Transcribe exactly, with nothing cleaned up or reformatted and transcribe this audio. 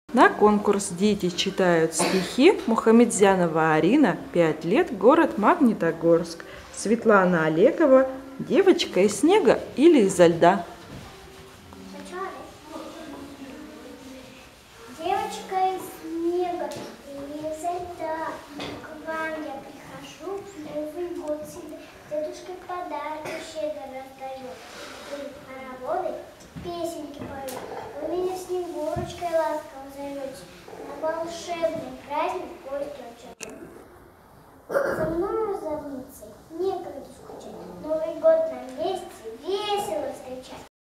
На конкурс «Дети читают стихи» Мухамедзянова Арина, пять лет, город Магнитогорск. Светлана Олегова, девочка из снега или изо льда? Девочка из снега или изо льда, к вам я прихожу, Новый год себе дедушка подарки щедро раздает. Вы хороводы песенки поют, вы меня Снегурочкой ласково зовете, на волшебный праздник гостю очередной. За мною, зовницей, некогда скучать, Новый